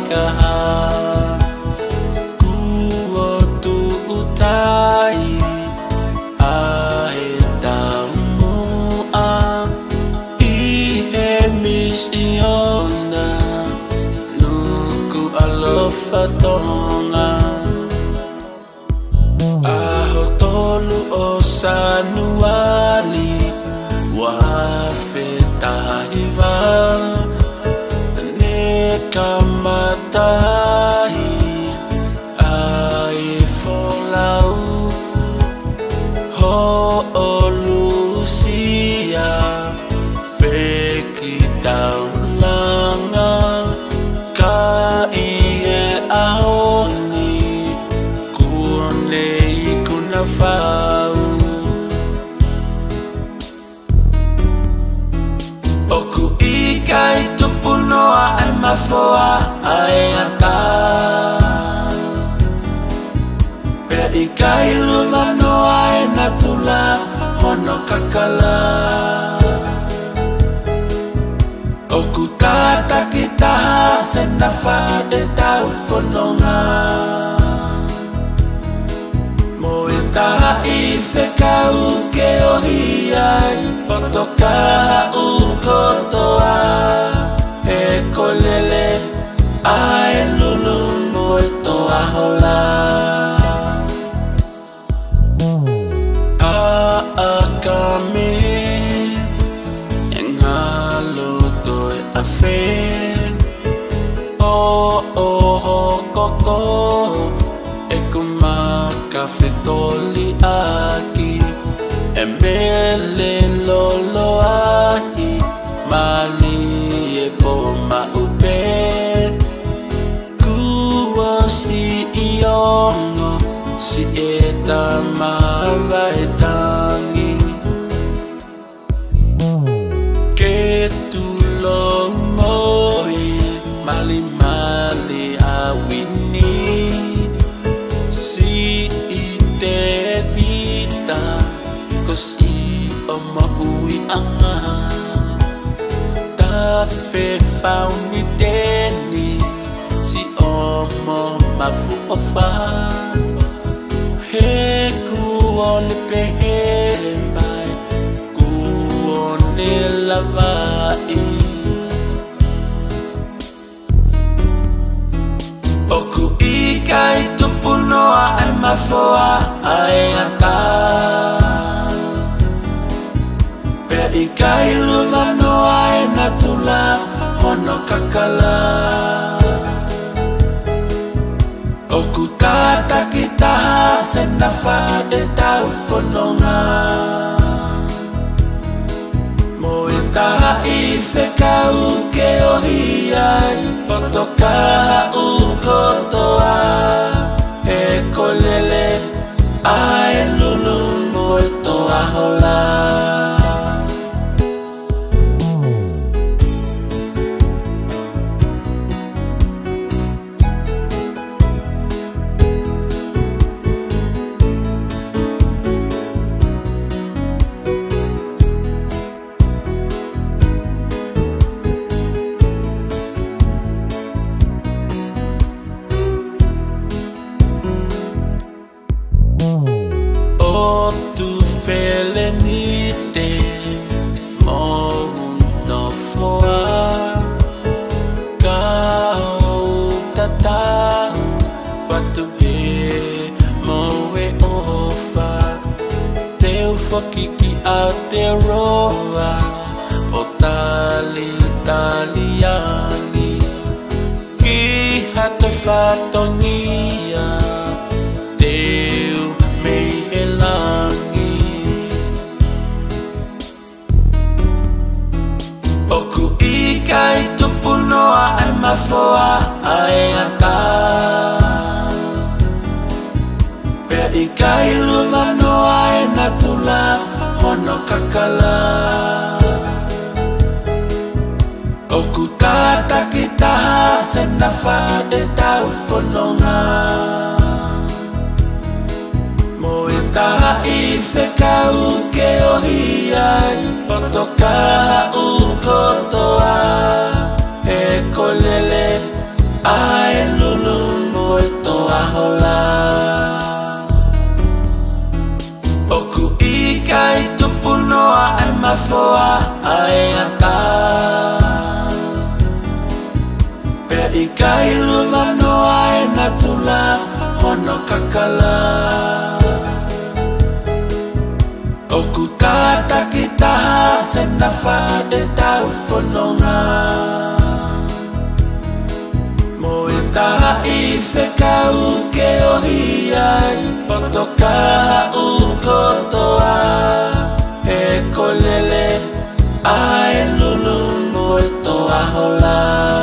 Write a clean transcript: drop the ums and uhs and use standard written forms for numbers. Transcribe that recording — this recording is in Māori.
kaha Kuo tu utai Ahe taumua Ihe misiona Nuku alofa tonga Aho tolu o sanuali Wafetahiva Nekamatahi Ai folau Ho o Lucia Peki taulanga Ka ie aoni Kuonei kunafau Oku ikai tupunoa ai mafoa ai ata Pe ikai luvanoa ai natula hono kakala Oku tata kitaha hena fai e tau whanonga Mo e taha i whekau ke ohi ai Potokaha u kotoa E kolele ai lulu mo e toa hola A kame E ngalo doi a whe O ho koko E kumaka whetoli aki E mele lolo ahi Mali e po maupe Kua si iongo Si e tamava e tangi Ke tulo moi Mali mali a wini Si i te vita Ko si o maui anga Fe fauni teni Si omo mafu ofa He kuone pehembai Kuone lavai Oku ikai tupunoa ai mafoa ai ata Pe ikai luvanoa e natula hono kakala Oku tata kitaha hena fai e tau whanonga Mo e taha i whekau ke ohi ai Potokaha u kotoa E kolele ai lulu mo e toa hola Felenite mo no foa Kao tata Watu e mo e ofa Teu whakiki a te roa O tali taliani Ki hata whatongia Teu mei e langi Oku ikai tupunoa ai mafoa ai ata Pe ikai luvanoa e natula hono kakala Oku tata kitaha hena fai e tau whanonga Mo e taha i whekau ke ohi ai Potokaha u kotoa E kolele Ai lulu mo to ahola. Oku ikai tupu noa e mafoa ai ata. Pe ikai luva noa e natula hono kakala. Oku tata ki taha he nawha e tau whanonga. Mo e taha i whekau ke ohi ai, o to kaha u kotoa. He kolele ai lulu mo e toa hola.